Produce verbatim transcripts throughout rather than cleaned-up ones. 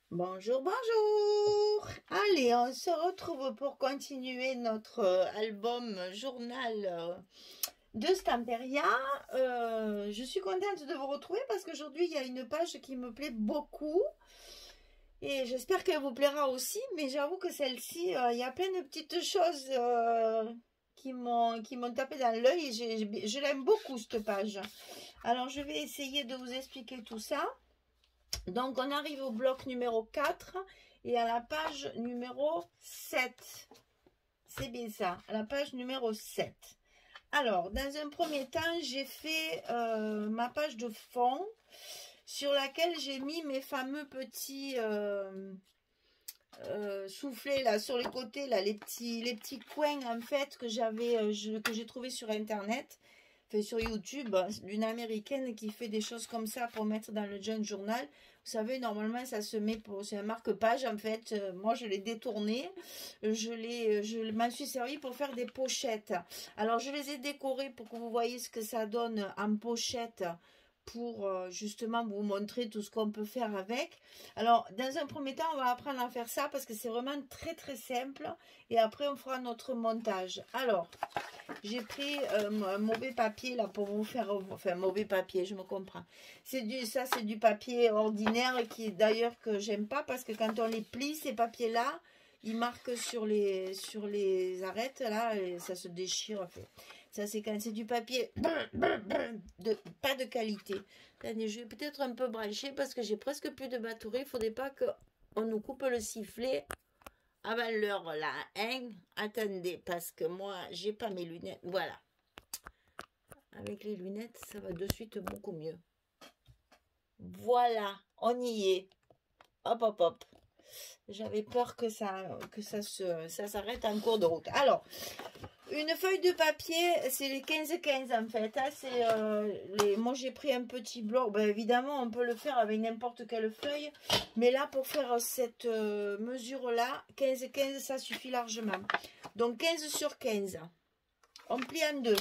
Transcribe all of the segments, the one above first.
Bonjour, bonjour. Allez, on se retrouve pour continuer notre euh, album journal euh, de Stamperia. Euh, je suis contente de vous retrouver parce qu'aujourd'hui, il y a une page qui me plaît beaucoup. Et j'espère qu'elle vous plaira aussi. Mais j'avoue que celle-ci, euh, il y a plein de petites choses euh, qui m'ont qui m'ont tapé dans l'œil. Je, je l'aime beaucoup, cette page. Alors, je vais essayer de vous expliquer tout ça. Donc, on arrive au bloc numéro quatre et à la page numéro sept. C'est bien ça, à la page numéro sept. Alors, dans un premier temps, j'ai fait euh, ma page de fond sur laquelle j'ai mis mes fameux petits euh, euh, soufflets là sur les côtés, là, les petits, les petits coins en fait que j'avais, euh, que j'ai trouvé sur internet. Fait sur YouTube, d'une américaine qui fait des choses comme ça pour mettre dans le junk journal. Vous savez, normalement, ça se met pour... C'est un marque-page, en fait. Euh, moi, je l'ai détourné. Je l'ai, je m'en suis servi pour faire des pochettes. Alors, je les ai décorées pour que vous voyez ce que ça donne en pochette pour euh, justement vous montrer tout ce qu'on peut faire avec. Alors, dans un premier temps, on va apprendre à faire ça parce que c'est vraiment très, très simple. Et après, on fera notre montage. Alors, j'ai pris euh, un mauvais papier là pour vous faire, enfin mauvais papier, je me comprends. C'est du, ça c'est du papier ordinaire qui d'ailleurs que j'aime pas parce que quand on les plie ces papiers là, ils marquent sur les, sur les arêtes là et ça se déchire. Enfin, ça c'est quand c'est du papier de pas de qualité. Attendez, je vais peut-être un peu brancher parce que j'ai presque plus de batterie. Il faudrait pas que on nous coupe le sifflet avant l'heure là, hein? Attendez, parce que moi, j'ai pas mes lunettes. Voilà. Avec les lunettes, ça va de suite beaucoup mieux. Voilà, on y est. Hop, hop, hop. J'avais peur que ça, que ça se, ça s'arrête en cours de route. Alors, une feuille de papier, c'est les quinze quinze en fait. Hein, c'est euh, les. Moi, j'ai pris un petit bloc. Ben, évidemment, on peut le faire avec n'importe quelle feuille. Mais là, pour faire cette euh, mesure-là, quinze quinze, ça suffit largement. Donc, quinze sur quinze. On plie en deux.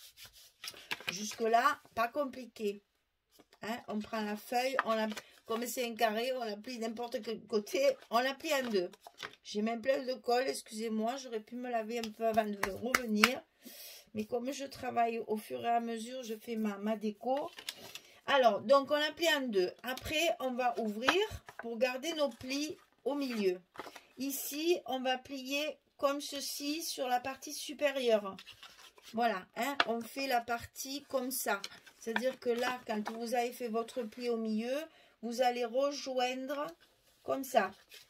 Jusque-là, pas compliqué. Hein, on prend la feuille, on la, comme c'est un carré, on la plie n'importe quel côté, on la plie en deux. J'ai même plein de colle, excusez-moi, j'aurais pu me laver un peu avant de revenir. Mais comme je travaille au fur et à mesure, je fais ma, ma déco. Alors, donc on la plie en deux. Après, on va ouvrir pour garder nos plis au milieu. Ici, on va plier comme ceci sur la partie supérieure. Voilà, hein, on fait la partie comme ça. C'est-à-dire que là, quand vous avez fait votre pli au milieu, vous allez rejoindre comme ça.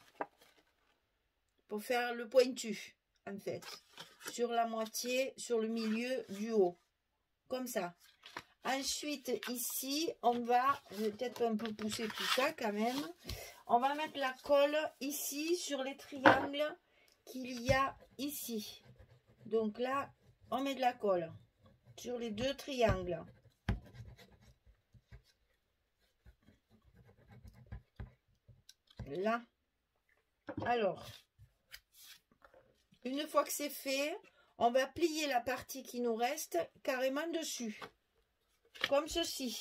Pour faire le pointu, en fait. Sur la moitié, sur le milieu du haut. Comme ça. Ensuite, ici, on va, je vais peut-être un peu pousser tout ça quand même. On va mettre la colle ici, sur les triangles qu'il y a ici. Donc là, on met de la colle sur les deux triangles. Là. Alors, une fois que c'est fait, on va plier la partie qui nous reste carrément dessus. Comme ceci.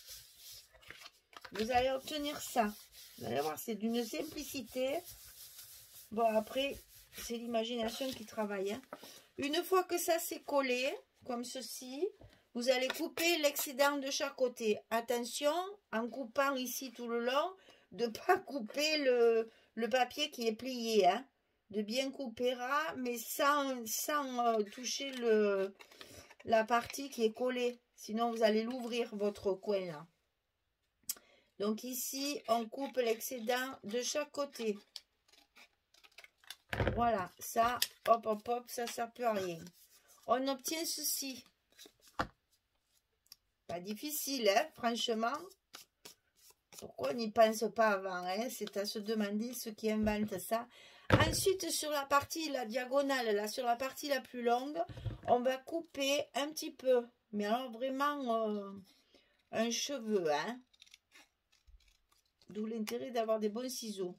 Vous allez obtenir ça. Vous allez voir, c'est d'une simplicité. Bon, après, c'est l'imagination qui travaille. Hein. Une fois que ça s'est collé, comme ceci, vous allez couper l'excédent de chaque côté. Attention, en coupant ici tout le long, de ne pas couper le, le papier qui est plié. Hein. De bien couper ras, mais sans, sans euh, toucher le, la partie qui est collée. Sinon, vous allez l'ouvrir, votre coin là. Donc ici, on coupe l'excédent de chaque côté. Voilà, ça, hop, hop, hop, ça, ça ne sert à rien. On obtient ceci. Pas difficile, hein, franchement. Pourquoi on n'y pense pas avant, hein? C'est à se demander ceux qui inventent ça. Ensuite, sur la partie, la diagonale, là, sur la partie la plus longue, on va couper un petit peu. Mais alors, vraiment, euh, un cheveu, hein. D'où l'intérêt d'avoir des bons ciseaux.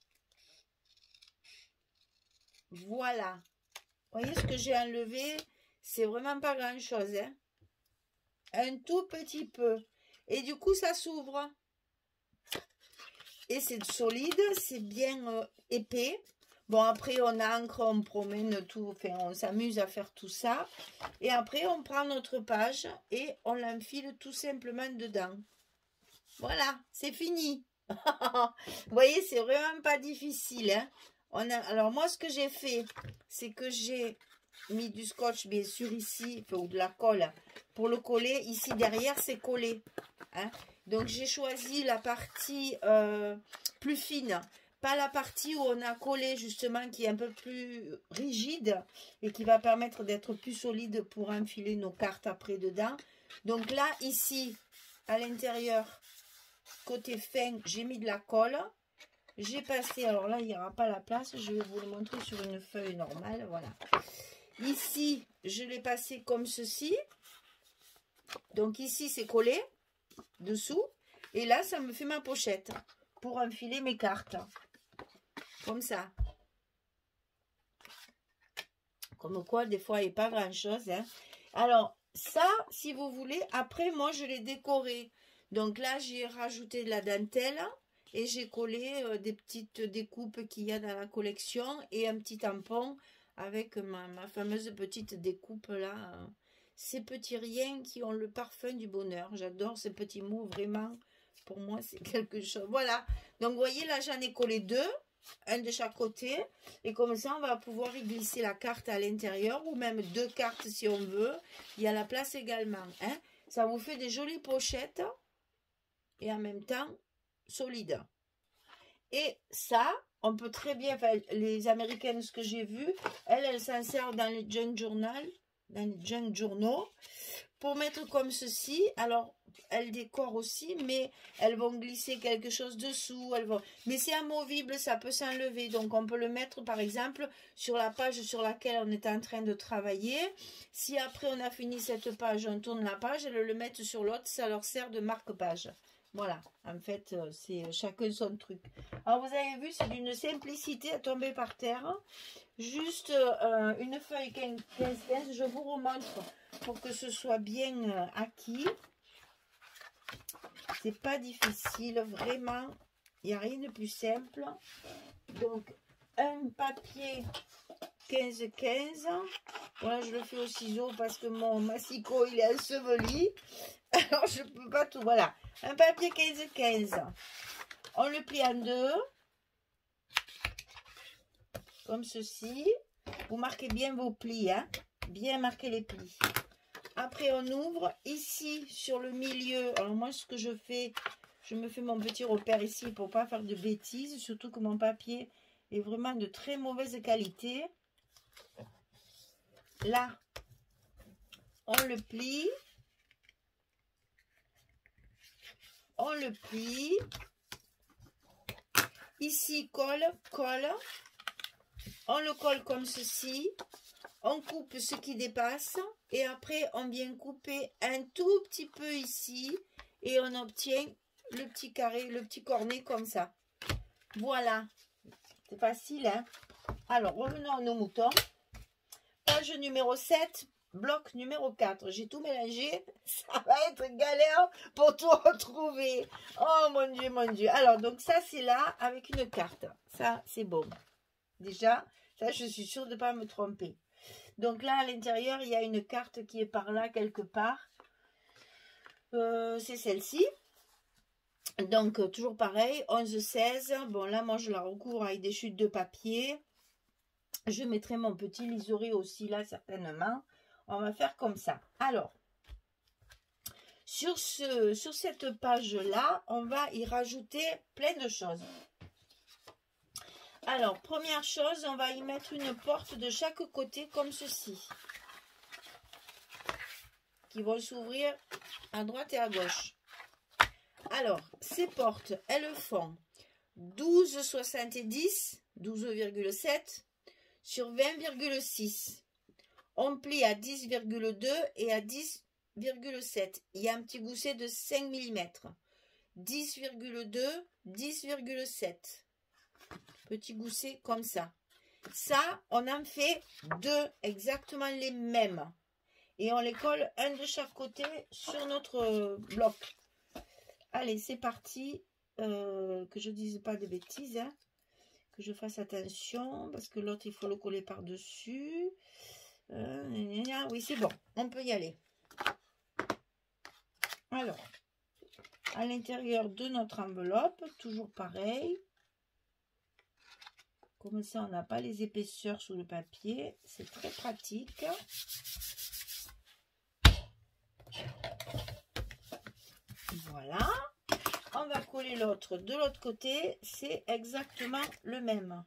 Voilà. Vous voyez ce que j'ai enlevé? C'est vraiment pas grand-chose, hein. Un tout petit peu. Et du coup, ça s'ouvre. et c'est solide, c'est bien euh, épais. Bon, après, on ancre, on promène tout, enfin, on s'amuse à faire tout ça. Et après, on prend notre page et on l'enfile tout simplement dedans. Voilà, c'est fini. Vous voyez, c'est vraiment pas difficile. Hein. On a, alors, moi, ce que j'ai fait, c'est que j'ai mis du scotch, bien sûr, ici, enfin, ou de la colle, pour le coller. Ici, derrière, c'est collé. Hein. Donc, j'ai choisi la partie euh, plus fine. Pas la partie où on a collé justement qui est un peu plus rigide et qui va permettre d'être plus solide pour enfiler nos cartes après dedans. Donc là, ici, à l'intérieur, côté fin, j'ai mis de la colle. J'ai passé, alors là, il n'y aura pas la place, je vais vous le montrer sur une feuille normale, voilà. Ici, je l'ai passé comme ceci. Donc ici, c'est collé dessous. Et là, ça me fait ma pochette pour enfiler mes cartes. Comme ça. Comme quoi, des fois, il n'y a pas grand-chose. Hein. Alors, ça, si vous voulez, après, moi, je l'ai décoré. Donc là, j'ai rajouté de la dentelle et j'ai collé euh, des petites découpes qu'il y a dans la collection et un petit tampon avec ma, ma fameuse petite découpe là. Euh, ces petits riens qui ont le parfum du bonheur. J'adore ces petits mots, vraiment. Pour moi, c'est quelque chose. Voilà. Donc, vous voyez, là, j'en ai collé deux. Un de chaque côté, et comme ça on va pouvoir y glisser la carte à l'intérieur ou même deux cartes si on veut. Il y a la place également, hein. Ça vous fait des jolies pochettes et en même temps solides. Et ça, on peut très bien, enfin, les américaines, ce que j'ai vu, elles, elles s'en servent dans les junk journal, dans les junk journaux, pour mettre comme ceci. Alors, elles décorent aussi, mais elles vont glisser quelque chose dessous. Elles vont... Mais c'est amovible, ça peut s'enlever. Donc, on peut le mettre, par exemple, sur la page sur laquelle on est en train de travailler. Si après, on a fini cette page, on tourne la page, elles le mettent sur l'autre, ça leur sert de marque-page. Voilà, en fait, c'est chacun son truc. Alors, vous avez vu, c'est d'une simplicité à tomber par terre. Juste euh, une feuille quinze quinze, je vous remontre pour que ce soit bien euh, acquis. C'est pas difficile, vraiment. Il n'y a rien de plus simple. Donc, un papier quinze quinze. Voilà, je le fais au ciseau parce que mon massicot, il est enseveli. Alors, je peux pas tout. Voilà, un papier quinze quinze. On le plie en deux. Comme ceci. Vous marquez bien vos plis, hein. Bien marquer les plis. Après, on ouvre ici sur le milieu. Alors, moi, ce que je fais, je me fais mon petit repère ici pour pas faire de bêtises. Surtout que mon papier est vraiment de très mauvaise qualité. Là, on le plie. On le plie. Ici, colle, colle. On le colle comme ceci. On coupe ce qui dépasse. Et après, on vient couper un tout petit peu ici. Et on obtient le petit carré, le petit cornet comme ça. Voilà. C'est facile, hein? Alors, revenons à nos moutons. Page numéro sept, bloc numéro quatre. J'ai tout mélangé. Ça va être galère pour tout retrouver. Oh mon Dieu, mon Dieu. Alors, donc ça, c'est là avec une carte. Ça, c'est bon. Déjà, ça, je suis sûre de ne pas me tromper. Donc là, à l'intérieur, il y a une carte qui est par là, quelque part. Euh, c'est celle-ci. Donc, euh, toujours pareil, onze seize. Bon, là, moi, je la recouvre avec des chutes de papier. Je mettrai mon petit liseré aussi, là, certainement. On va faire comme ça. Alors, sur, ce, sur cette page-là, on va y rajouter plein de choses. Alors, première chose, on va y mettre une porte de chaque côté comme ceci. Qui vont s'ouvrir à droite et à gauche. Alors, ces portes, elles font douze soixante-dix, douze virgule sept sur vingt virgule six. On plie à dix virgule deux et à dix virgule sept. Il y a un petit gousset de cinq millimètres. dix virgule deux, dix virgule sept. Petit gousset comme ça. Ça, on en fait deux, exactement les mêmes. Et on les colle un de chaque côté sur notre bloc. Allez, c'est parti. euh, que je dise pas de bêtises, hein, que je fasse attention, parce que l'autre, il faut le coller par-dessus. Euh, oui, c'est bon, on peut y aller. Alors, à l'intérieur de notre enveloppe, toujours pareil. Comme ça, on n'a pas les épaisseurs sous le papier. C'est très pratique. Voilà. On va coller l'autre de l'autre côté. C'est exactement le même.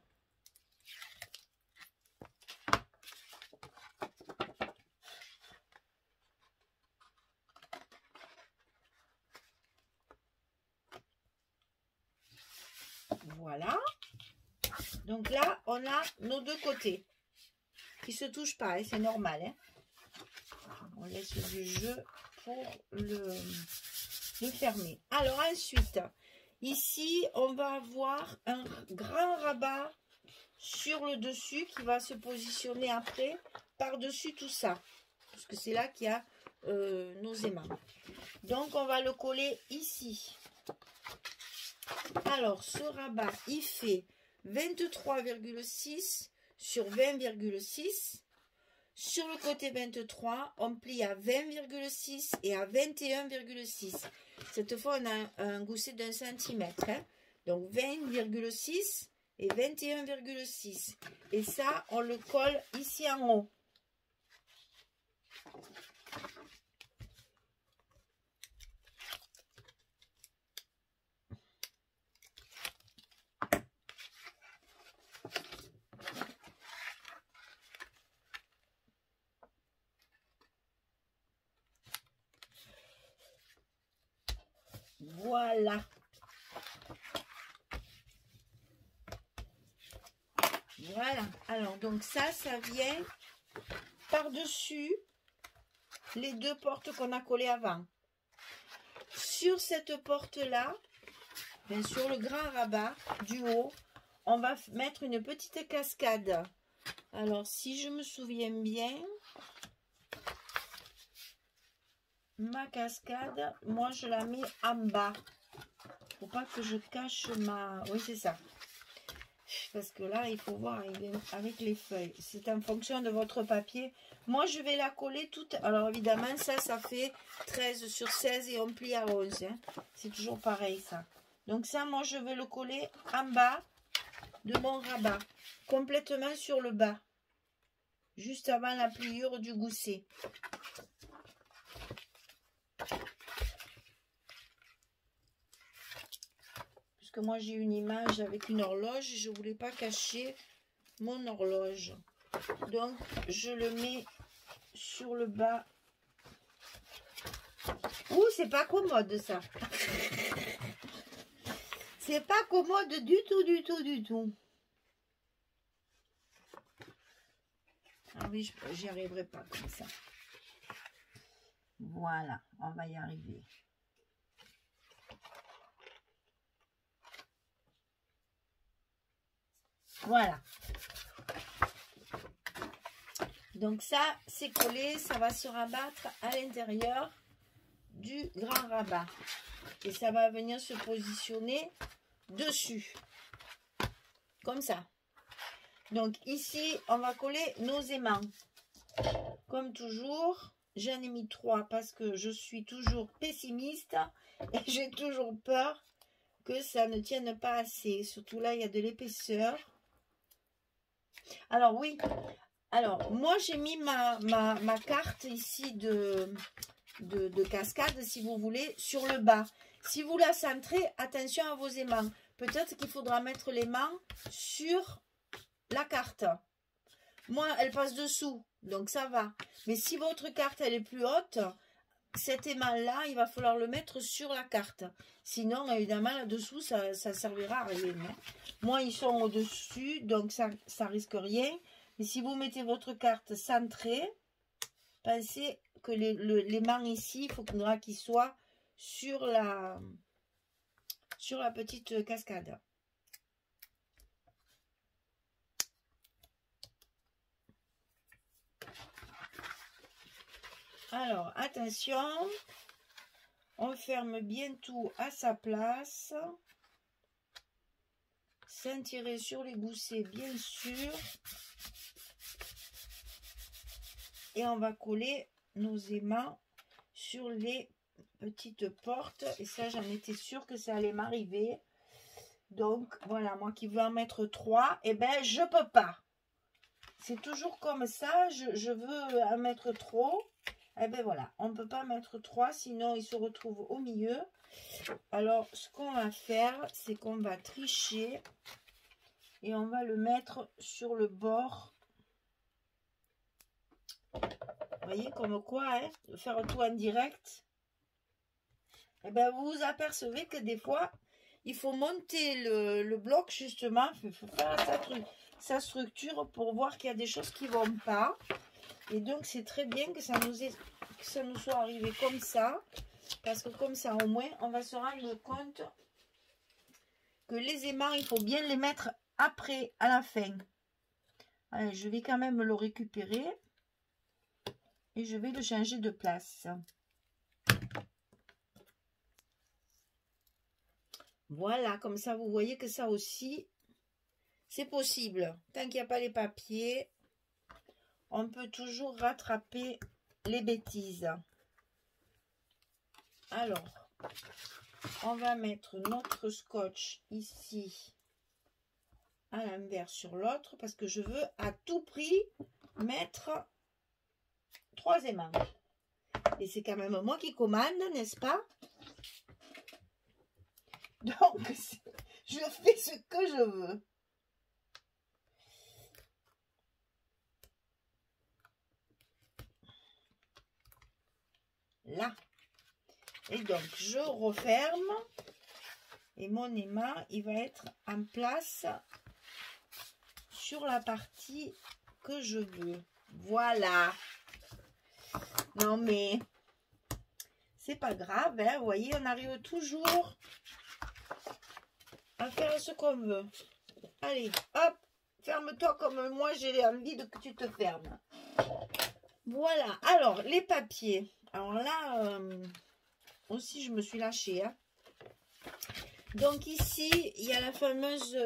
Voilà. Donc là, on a nos deux côtés qui se touchent pas, hein, c'est normal. Hein. On laisse du jeu pour le, le fermer. Alors ensuite, ici, on va avoir un grand rabat sur le dessus qui va se positionner après par-dessus tout ça. Parce que c'est là qu'il y a euh, nos aimants. Donc, on va le coller ici. Alors, ce rabat, il fait vingt-trois virgule six sur vingt virgule six. Sur le côté vingt-trois, on plie à vingt virgule six et à vingt et un virgule six. Cette fois, on a un gousset d'un centimètre. Hein. Donc, vingt virgule six et vingt et un virgule six. Et ça, on le colle ici en haut. Voilà. Voilà. Alors, donc ça, ça vient par-dessus les deux portes qu'on a collées avant. Sur cette porte-là, bien sûr, le grand rabat du haut, on va mettre une petite cascade. Alors, si je me souviens bien, ma cascade, moi, je la mets en bas. Faut pas que je cache ma... Oui, c'est ça. Parce que là, il faut voir avec les feuilles. C'est en fonction de votre papier. Moi, je vais la coller toute... Alors, évidemment, ça, ça fait treize sur seize et on plie à onze. Hein. C'est toujours pareil, ça. Donc, ça, moi, je vais le coller en bas de mon rabat. Complètement sur le bas. Juste avant la pliure du gousset. Que moi j'ai une image avec une horloge et je voulais pas cacher mon horloge, donc je le mets sur le bas. Ouh, c'est pas commode ça. C'est pas commode du tout, du tout, du tout. Ah oui, j'y arriverai pas comme ça. Voilà, on va y arriver. Voilà. Donc ça, c'est collé, ça va se rabattre à l'intérieur du grand rabat. Et ça va venir se positionner dessus. Comme ça. Donc ici, on va coller nos aimants. Comme toujours, j'en ai mis trois parce que je suis toujours pessimiste et j'ai toujours peur que ça ne tienne pas assez. Surtout là, il y a de l'épaisseur. Alors oui, alors moi j'ai mis ma, ma, ma carte ici de, de, de cascade, si vous voulez, sur le bas. Si vous la centrez, attention à vos aimants. Peut-être qu'il faudra mettre l'aimant sur la carte. Moi, elle passe dessous, donc ça va. Mais si votre carte, elle est plus haute, cet aimant-là, il va falloir le mettre sur la carte. Sinon, évidemment, là-dessous, ça ne servira à rien. Hein. Moi, ils sont au-dessus, donc ça ne risque rien. Mais si vous mettez votre carte centrée, pensez que l'aimant ici, il faudra qu'il soit sur la, sur la petite cascade. Alors, attention, on ferme bien tout à sa place. cintirer sur les goussets, bien sûr. Et on va coller nos aimants sur les petites portes. Et ça, j'en étais sûre que ça allait m'arriver. Donc, voilà, moi qui veux en mettre trois, eh ben, je peux pas. C'est toujours comme ça, je, je veux en mettre trop. Eh ben voilà, on ne peut pas mettre trois, sinon il se retrouve au milieu. Alors, ce qu'on va faire, c'est qu'on va tricher et on va le mettre sur le bord. Vous voyez, comme quoi, hein, de faire tout en direct. Eh ben, vous vous apercevez que des fois, il faut monter le, le bloc, justement, il faut faire sa, sa structure pour voir qu'il y a des choses qui ne vont pas. Et donc, c'est très bien que ça, nous est, que ça nous soit arrivé comme ça. Parce que comme ça, au moins, on va se rendre compte que les aimants, il faut bien les mettre après, à la fin. Allez, je vais quand même le récupérer. Et je vais le changer de place. Voilà, comme ça, vous voyez que ça aussi, c'est possible. Tant qu'il n'y a pas les papiers, on peut toujours rattraper les bêtises. Alors, on va mettre notre scotch ici à l'envers sur l'autre parce que je veux à tout prix mettre trois aimants. Et c'est quand même moi qui commande, n'est-ce pas? Donc, je fais ce que je veux. Là. Et donc, je referme. Et mon aimant, il va être en place sur la partie que je veux. Voilà. Non, mais c'est pas grave, hein. Vous voyez, on arrive toujours à faire ce qu'on veut. Allez, hop, ferme-toi comme moi, j'ai envie de que tu te fermes. Voilà. Alors, les papiers. Alors là, euh, aussi, je me suis lâchée, hein. Donc ici, il y a la fameuse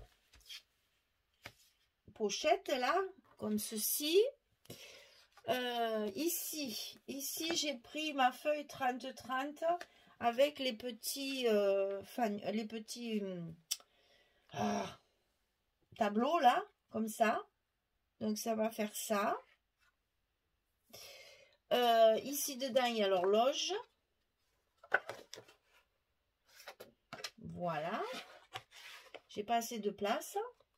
pochette là, comme ceci. Euh, ici, ici j'ai pris ma feuille trente trente avec les petits, euh, fan, les petits euh, tableaux là, comme ça. Donc ça va faire ça. Euh, ici dedans, il y a l'horloge. Voilà. J'ai pas assez de place.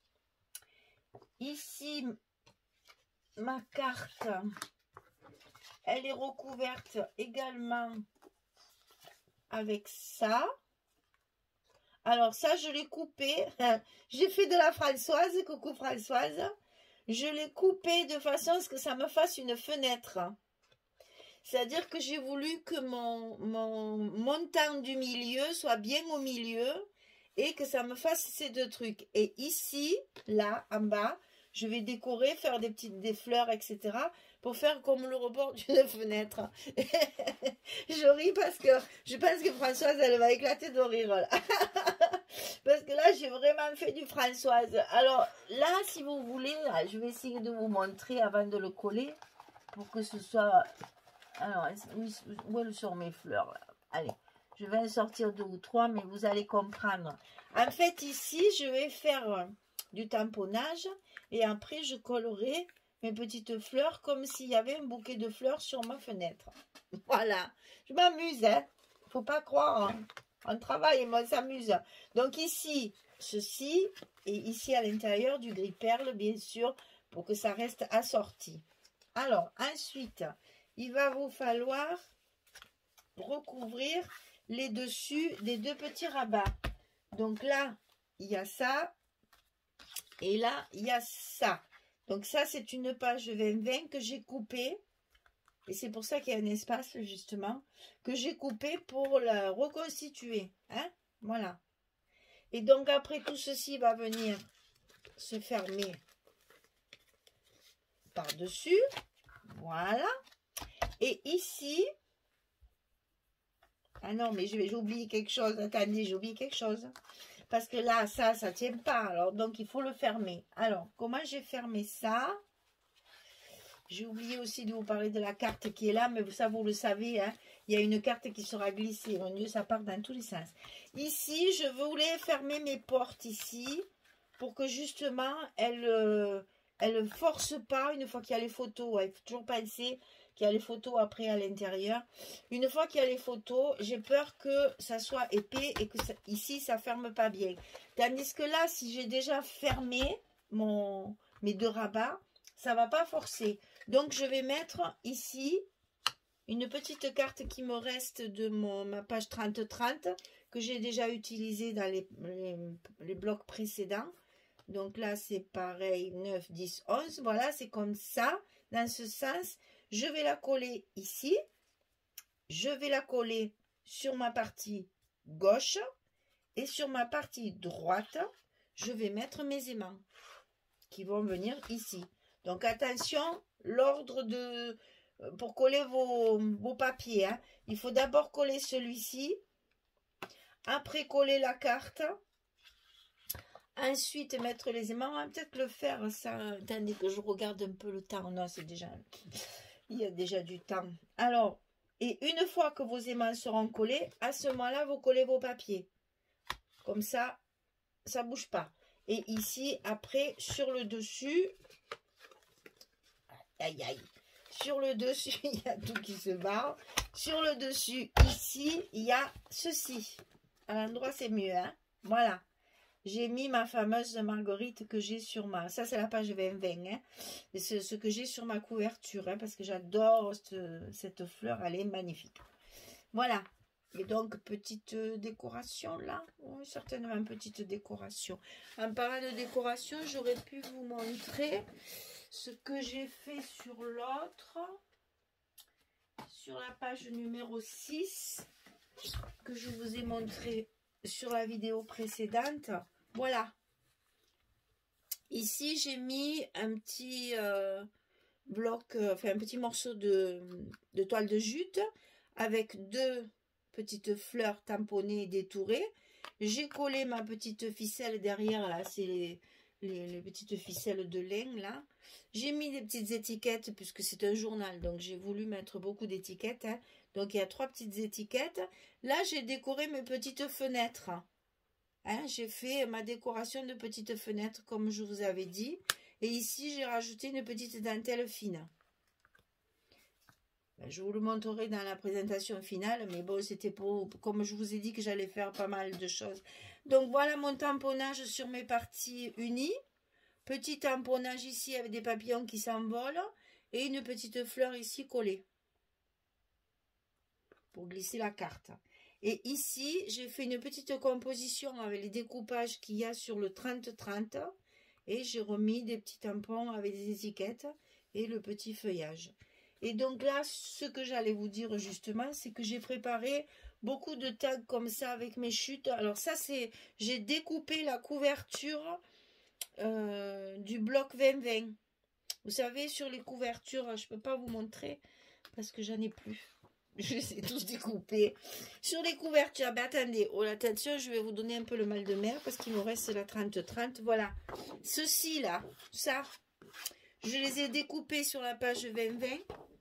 Ici, ma carte, elle est recouverte également avec ça. Alors ça, je l'ai coupé. J'ai fait de la Françoise. Coucou Françoise. Je l'ai coupé de façon à ce que ça me fasse une fenêtre. C'est-à-dire que j'ai voulu que mon, mon montant du milieu soit bien au milieu et que ça me fasse ces deux trucs. Et ici, là, en bas, je vais décorer, faire des petites des fleurs, et cetera pour faire comme le rebord d'une fenêtre. Je ris parce que je pense que Françoise, elle va éclater de rire. Là. Parce que là, j'ai vraiment fait du Françoise. Alors là, si vous voulez, je vais essayer de vous montrer avant de le coller pour que ce soit... Alors, où elles sont mes fleurs là? Allez, je vais en sortir deux ou trois, mais vous allez comprendre. En fait, ici, je vais faire du tamponnage et après, je collerai mes petites fleurs comme s'il y avait un bouquet de fleurs sur ma fenêtre. Voilà, je m'amuse, hein. Faut pas croire, hein. On travaille et on s'amuse. Donc ici, ceci, et ici à l'intérieur du gris perle, bien sûr, pour que ça reste assorti. Alors, ensuite... il va vous falloir recouvrir les dessus des deux petits rabats. Donc là, il y a ça. Et là, il y a ça. Donc ça, c'est une page vingt vingt que j'ai coupée. Et c'est pour ça qu'il y a un espace, justement, que j'ai coupé pour la reconstituer. Hein? Voilà. Et donc, après, tout ceci va venir se fermer par-dessus. Voilà. Et ici, ah non, mais j'ai oublié quelque chose. Attendez, j'ai oublié quelque chose. Parce que là, ça, ça tient pas. Alors, donc, il faut le fermer. Alors, comment j'ai fermé ça? J'ai oublié aussi de vous parler de la carte qui est là, mais ça, vous le savez, hein, il y a une carte qui sera glissée. Mon Dieu, ça part dans tous les sens. Ici, je voulais fermer mes portes ici, pour que justement, elles euh, ne forcent pas, une fois qu'il y a les photos. Il faut toujours penser qu'il y a les photos après à l'intérieur. Une fois qu'il y a les photos, j'ai peur que ça soit épais et que ça, ici, ça ne ferme pas bien. Tandis que là, si j'ai déjà fermé mon, mes deux rabats, ça ne va pas forcer. Donc, je vais mettre ici une petite carte qui me reste de mon, ma page trente trente que j'ai déjà utilisée dans les, les, les blocs précédents. Donc là, c'est pareil, neuf, dix, onze. Voilà, c'est comme ça, dans ce sens. Je vais la coller ici. Je vais la coller sur ma partie gauche. Et sur ma partie droite, je vais mettre mes aimants qui vont venir ici. Donc attention, l'ordre de pour coller vos, vos papiers. Hein. Il faut d'abord coller celui-ci. Après coller la carte. Ensuite mettre les aimants. On va peut-être le faire ça. Attendez que je regarde un peu le temps. Non, c'est déjà... Il y a déjà du temps. Alors, et une fois que vos aimants seront collés, à ce moment-là, vous collez vos papiers. Comme ça, ça ne bouge pas. Et ici, après, sur le dessus... Aïe, aïe. Sur le dessus, il y a tout qui se barre. Sur le dessus, ici, il y a ceci. À l'endroit, c'est mieux. Hein? Voilà. J'ai mis ma fameuse marguerite que j'ai sur ma... Ça, c'est la page vingt vingt. Hein? C'est ce que j'ai sur ma couverture. Hein? Parce que j'adore cette, cette fleur. Elle est magnifique. Voilà. Et donc, petite décoration là. Oui, certainement, petite décoration. En parlant de décoration, j'aurais pu vous montrer... ce que j'ai fait sur l'autre, sur la page numéro six, que je vous ai montré sur la vidéo précédente. Voilà. Ici, j'ai mis un petit euh, bloc, euh, enfin un petit morceau de, de toile de jute avec deux petites fleurs tamponnées et détourées. J'ai collé ma petite ficelle derrière, là, c'est les... Les, les petites ficelles de lin là. J'ai mis des petites étiquettes puisque c'est un journal, donc j'ai voulu mettre beaucoup d'étiquettes. Hein. Donc il y a trois petites étiquettes. Là, j'ai décoré mes petites fenêtres. Hein, j'ai fait ma décoration de petites fenêtres comme je vous avais dit. Et ici, j'ai rajouté une petite dentelle fine. Je vous le montrerai dans la présentation finale, mais bon, c'était pour, comme je vous ai dit que j'allais faire pas mal de choses. Donc voilà mon tamponnage sur mes parties unies. Petit tamponnage ici avec des papillons qui s'envolent et une petite fleur ici collée pour glisser la carte. Et ici, j'ai fait une petite composition avec les découpages qu'il y a sur le trente trente et j'ai remis des petits tampons avec des étiquettes et le petit feuillage. Et donc là, ce que j'allais vous dire justement, c'est que j'ai préparé beaucoup de tags comme ça avec mes chutes. Alors ça, c'est, j'ai découpé la couverture euh, du bloc vingt vingt. Vous savez, sur les couvertures, je ne peux pas vous montrer parce que j'en ai plus. Je les ai tous découpés. Sur les couvertures, ben attendez, oh attention, je vais vous donner un peu le mal de mer parce qu'il me reste la trente trente. Voilà, ceci là, ça, je les ai découpés sur la page vingt vingt.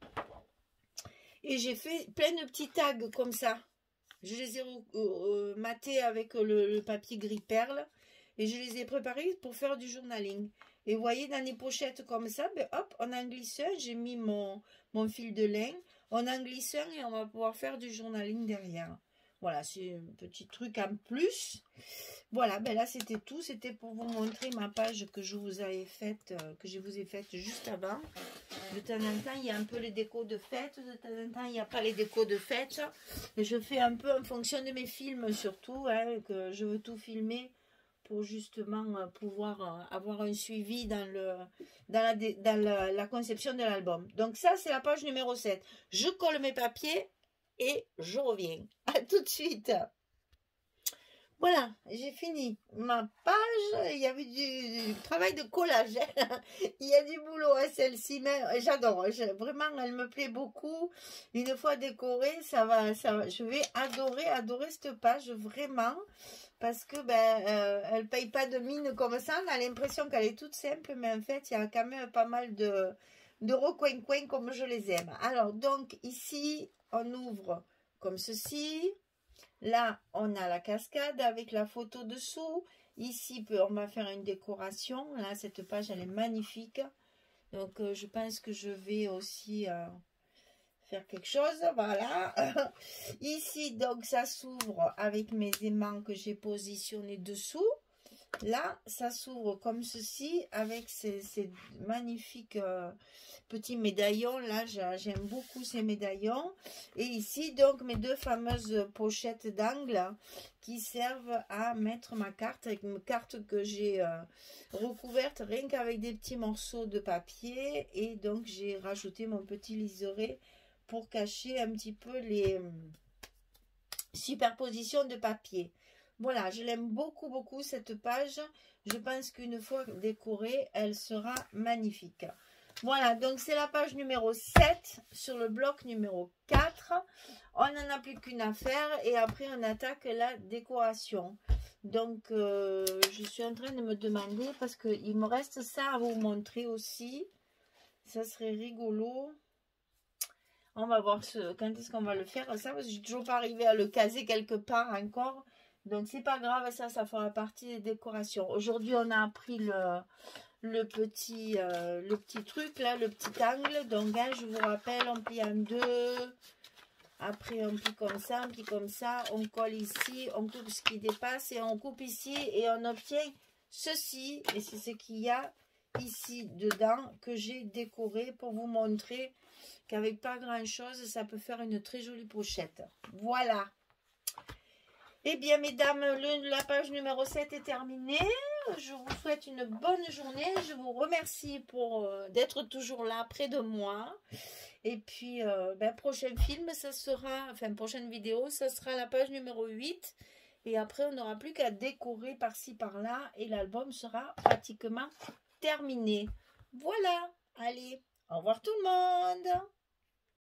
Et j'ai fait plein de petits tags comme ça. Je les ai euh, euh, matés avec le, le papier gris perle. Et je les ai préparés pour faire du journaling. Et vous voyez, dans les pochettes comme ça, ben hop, on en glisse un. J'ai mis mon, mon fil de lin. On en glisse un et on va pouvoir faire du journaling derrière. Voilà, c'est un petit truc en plus. Voilà, ben là, c'était tout. C'était pour vous montrer ma page que je vous avais faite, euh, que je vous ai faite juste avant. De temps en temps, il y a un peu les décos de fête. De temps en temps, il n'y a pas les décos de fête. Et je fais un peu en fonction de mes films, surtout, hein, que je veux tout filmer pour justement pouvoir avoir un suivi dans, le, dans, la, dans la, la conception de l'album. Donc ça, c'est la page numéro sept. Je colle mes papiers et je reviens. À tout de suite. Voilà, j'ai fini ma page. Il y avait du, du travail de collage. Il y a du boulot à celle-ci, mais j'adore. Vraiment, elle me plaît beaucoup. Une fois décorée, ça va, ça va. Je vais adorer, adorer cette page, vraiment. parce que ben, euh, elle paye pas de mine comme ça. On a l'impression qu'elle est toute simple, mais en fait, il y a quand même pas mal de, de recoin-coin comme je les aime. Alors, donc, ici, on ouvre comme ceci. Là, on a la cascade avec la photo dessous. Ici, on va faire une décoration. Là, cette page, elle est magnifique. Donc, euh, je pense que je vais aussi... Euh, faire quelque chose, voilà. Ici, donc, ça s'ouvre avec mes aimants que j'ai positionnés dessous. Là, ça s'ouvre comme ceci avec ces, ces magnifiques euh, petits médaillons. Là, j'aime beaucoup ces médaillons. Et ici, donc, mes deux fameuses pochettes d'angle qui servent à mettre ma carte, avec une carte que j'ai euh, recouverte rien qu'avec des petits morceaux de papier. Et donc, j'ai rajouté mon petit liseré pour cacher un petit peu les superpositions de papier. Voilà, je l'aime beaucoup, beaucoup cette page. Je pense qu'une fois décorée, elle sera magnifique. Voilà, donc c'est la page numéro sept sur le bloc numéro quatre. On n'en a plus qu'une à faire et après on attaque la décoration. Donc, euh, je suis en train de me demander, parce qu'il me reste ça à vous montrer aussi. Ça serait rigolo. On va voir ce, quand est-ce qu'on va le faire, ça, parce que je n'ai toujours pas arrivé à le caser quelque part encore. Donc, c'est pas grave, ça, ça fera partie des décorations. Aujourd'hui, on a appris le, le, petit, euh, le petit truc, là, le petit angle. Donc, hein, je vous rappelle, on plie en deux. Après, on plie comme ça, on plie comme ça. On colle ici, on coupe ce qui dépasse et on coupe ici. Et on obtient ceci. Et c'est ce qu'il y a ici dedans que j'ai décoré pour vous montrer qu'avec pas grand chose, ça peut faire une très jolie pochette. Voilà. Eh bien, mesdames, le, la page numéro sept est terminée. Je vous souhaite une bonne journée. Je vous remercie pour euh, d'être toujours là près de moi. Et puis, euh, ben, prochain film, ça sera, enfin, prochaine vidéo, ça sera la page numéro huit. Et après, on n'aura plus qu'à décorer par-ci, par-là. Et l'album sera pratiquement terminé. Voilà. Allez, au revoir tout le monde.